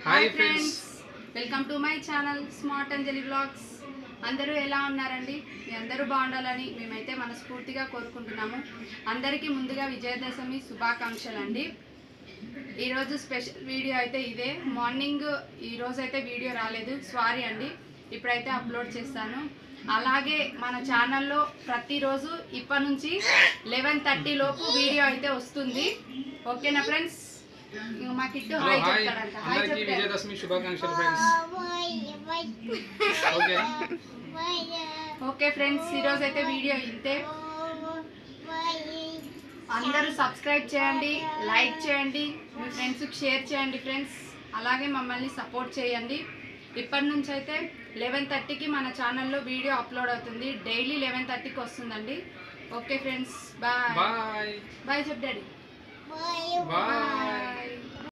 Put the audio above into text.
Hi friends, welcome to my channel smart Anjali vlogs. అందరూ ఎలా ఉన్నారండి? మీ అందరూ బాగుండాలని మేమైతే మనస్ఫూర్తిగా కోరుకుంటున్నాము. అందరికీ ముందుగా విజయదశమి శుభాకాంక్షలు అండి. ఈరోజు స్పెషల్ వీడియో అయితే ఇదే. మార్నింగ్ ఈరోజు అయితే వీడియో రాలేదు, సారీ అండి. ఇప్పుడైతే అప్లోడ్ చేస్తాను. అలాగే మన ఛానల్లో ప్రతిరోజు ఇప్పటి నుంచి 11:30 లోపు వీడియో అయితే వస్తుంది. ఓకేనా ఫ్రెండ్స్? మా కిట్టు హాయ్ చెప్తాడంట. హాయ్ చెప్తాడు. విజయదశమి శుభాకాంక్షలు ఫ్రెండ్స్. ఓకే ఫ్రెండ్స్, ఈరోజు అయితే వీడియో ఇంతే. అందరూ సబ్స్క్రైబ్ చేయండి, లైక్ చేయండి, మీ ఫ్రెండ్స్కి షేర్ చేయండి ఫ్రెండ్స్. అలాగే మమ్మల్ని సపోర్ట్ చేయండి. ఇప్పటి నుంచి అయితే 11:30కి మన ఛానల్లో వీడియో అప్లోడ్ అవుతుంది. డైలీ 11:30కి వస్తుందండి. Okay friends, bye bye bye chef daddy. Bye.